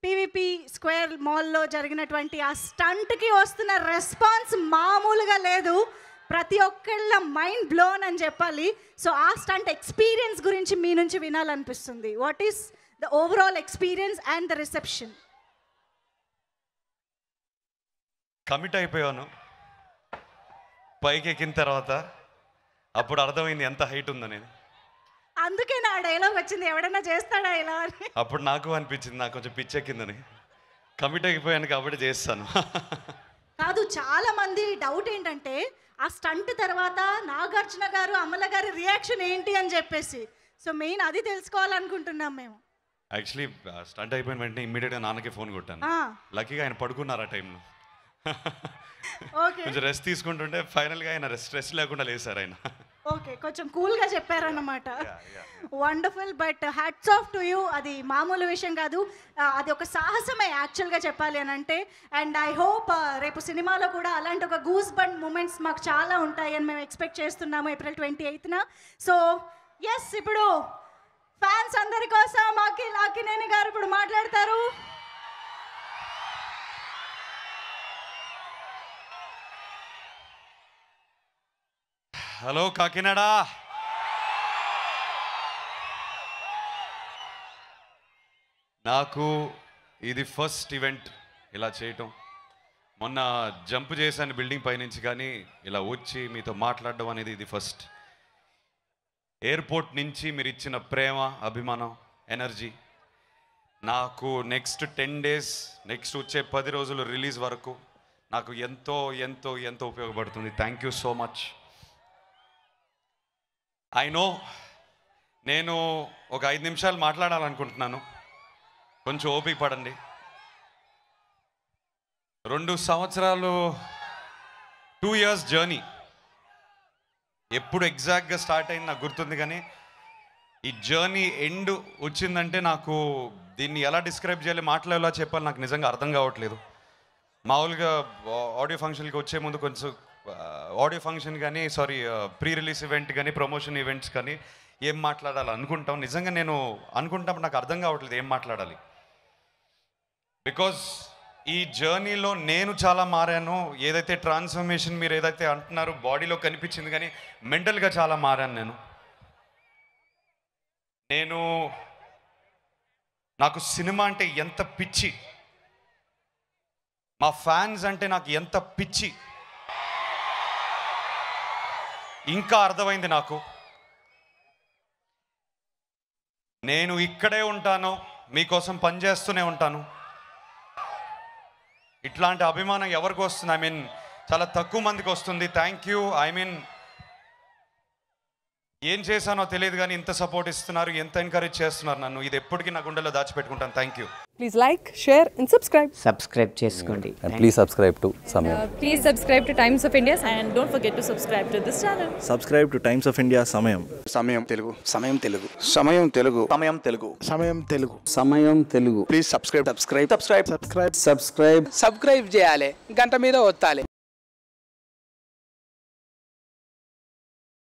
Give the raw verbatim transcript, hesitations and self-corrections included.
PVP square మాల్లో జరిగినటువంటి ఆ స్టంట్కి వస్తున్న రెస్పాన్స్ మామూలుగా లేదు. ప్రతి ఒక్కళ్ళ మైండ్ బ్లోన్ అని చెప్పాలి. సో ఆ స్టంట్ ఎక్స్పీరియన్స్ గురించి మీ నుంచి వినాలనిపిస్తుంది. What is the overall experience and the reception? Commit అయిపోయాను. పైకి ఎక్కిన తర్వాత అప్పుడు అర్థమైంది ఎంత హైట్ ఉందని. అందుకే నా డైలాగ్ వచ్చింది, ఎవడన్నా చేస్తాడా ఇలా అని. అప్పుడు నాకు అనిపించింది నాకు కొంచెం పిచ్చెక్కిందని. కమిట్ అయిపోయాను కాబట్టి చేస్తాను. కాదు, చాలా మంది డౌట్ ఏంటంటే ఆ స్టంట్ తర్వాత నాగార్జున గారు అమల గారి రియాక్షన్ ఏంటి అని చెప్పేసి. సో మెయిన్ అది తెలుసుకోవాలనుకుంటున్నాం మేము. యాక్చువల్లీ స్టంట్ అయిపోయిన వెంటనే ఇమ్మీడియట్గా నాన్నకి ఫోన్ కొట్టాను. లక్కీగా ఆయన పడుకున్నారు ఆ టైంలో. కొంచెం రెస్ట్ తీసుకుంటుంటే ఫైనల్గా ఆయన రెస్ట్ రెస్ట్ లేకుండా లేసారు ఆయన. ఓకే, కొంచెం కూల్గా చెప్పారన్నమాట. Wonderful. But hats off to you. అది మామూలు విషయం కాదు, అది ఒక సాహసమే యాక్చువల్గా చెప్పాలి అని అంటే. అండ్ ఐ హోప్ రేపు సినిమాలో కూడా అలాంటి ఒక గూస్ బండ్ మూమెంట్స్ మాకు చాలా ఉంటాయి అని మేము ఎక్స్పెక్ట్ చేస్తున్నాము ఏప్రిల్ ట్వంటీ ఎయిత్న. సో ఎస్, ఇప్పుడు ఫ్యాన్స్ అందరి కోసం అఖిల్ అక్కినేని గారు ఇప్పుడు మాట్లాడతారు. హలో కాకినాడ, నాకు ఇది ఫస్ట్ ఈవెంట్ ఇలా చేయటం. మొన్న జంప్ చేశాను బిల్డింగ్ పైనుంచి, కానీ ఇలా వచ్చి మీతో మాట్లాడడం అనేది ఇది ఫస్ట్. ఎయిర్పోర్ట్ నుంచి మీరు ఇచ్చిన ప్రేమ, అభిమానం, ఎనర్జీ నాకు నెక్స్ట్ టెన్ డేస్ నెక్స్ట్ వచ్చే పది రోజులు రిలీజ్ వరకు నాకు ఎంతో ఎంతో ఎంతో ఉపయోగపడుతుంది. Thank you so much. I know నేను ఒక ఐదు నిమిషాలు మాట్లాడాలనుకుంటున్నాను, కొంచెం ఓపిక పడండి. రెండు సంవత్సరాలు టూ ఇయర్స్ జర్నీ ఎప్పుడు ఎగ్జాక్ట్గా స్టార్ట్ అయింది నాకు గుర్తుంది, కానీ ఈ జర్నీ ఎండ్ వచ్చిందంటే నాకు దీన్ని ఎలా డిస్క్రైబ్ చేయాలి, మాటలు ఎలా చెప్పాలి నాకు నిజంగా అర్థం కావట్లేదు. మామూలుగా ఆడియో ఫంక్షన్కి వచ్చే ముందు కొంచెం ఆడియో ఫంక్షన్ కానీ సారీ ప్రీ రిలీజ్ ఈవెంట్ కానీ ప్రమోషన్ ఈవెంట్స్ కానీ ఏం మాట్లాడాలి అనుకుంటాం. నిజంగా నేను అనుకుంటాం, నాకు అర్థం కావట్లేదు ఏం మాట్లాడాలి. బికాజ్ ఈ జర్నీలో నేను చాలా మారాను. ఏదైతే ట్రాన్స్ఫర్మేషన్ మీరు ఏదైతే అంటున్నారో బాడీలో కనిపించింది, కానీ మెంటల్గా చాలా మారాను నేను. నేను నాకు సినిమా అంటే ఎంత పిచ్చి, మా ఫ్యాన్స్ అంటే నాకు ఎంత పిచ్చి ఇంకా అర్థమైంది నాకు. నేను ఇక్కడే ఉంటాను, మీకోసం పనిచేస్తూనే ఉంటాను. ఇట్లాంటి అభిమానం ఎవరికి వస్తుంది? ఐ మీన్ చాలా తక్కువ మందికి వస్తుంది. Thank you. ఐ మీన్ ఏం చేశానో తెలియదు, కానీ ఇంత సపోర్ట్ ఇస్తున్నారు, ఎంత ఎంకరేజ్ చేస్తున్నారు నన్ను. ఇది ఎప్పటికీ నా గుండెలో దాచిపెట్టుకుంటాను. Thank you. Please like, share and subscribe. Subscribe చేసుకోండి. And please subscribe to Samayam. Uh, please subscribe to Times of India and don't forget to subscribe to this channel. Subscribe to Times of India Samayam. Samayam Telugu. Samayam Telugu. Samayam Telugu. Samayam Telugu. Samayam Telugu. Samayam Telugu. Please subscribe. Subscribe. Subscribe. Subscribe. Subscribe. Subscribe చేయాలి, గంట మీద ఒత్తాలి.